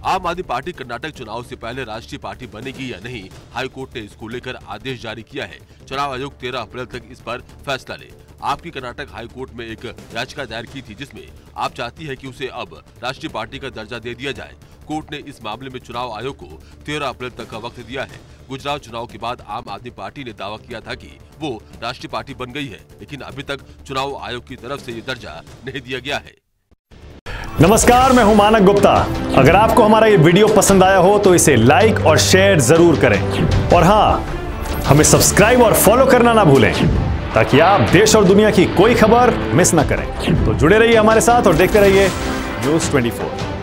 आम आदमी पार्टी कर्नाटक चुनाव से पहले राष्ट्रीय पार्टी बनेगी या नहीं, हाईकोर्ट ने इसको लेकर आदेश जारी किया है। चुनाव आयोग 13 अप्रैल तक इस पर फैसला ले। आपकी कर्नाटक हाईकोर्ट में एक याचिका दायर की थी जिसमें आप चाहती है कि उसे अब राष्ट्रीय पार्टी का दर्जा दे दिया जाए। कोर्ट ने इस मामले में चुनाव आयोग को 13 अप्रैल तक का वक्त दिया है। गुजरात चुनाव के बाद आम आदमी पार्टी ने दावा किया था कि वो राष्ट्रीय पार्टी बन गई है, लेकिन अभी तक चुनाव आयोग की तरफ से ये दर्जा नहीं दिया गया है। नमस्कार, मैं हूं मानक गुप्ता। अगर आपको हमारा ये वीडियो पसंद आया हो तो इसे लाइक और शेयर जरूर करें, और हाँ, हमें सब्सक्राइब और फॉलो करना ना भूलें ताकि आप देश और दुनिया की कोई खबर मिस ना करें। तो जुड़े रहिए हमारे साथ और देखते रहिए न्यूज़ 24।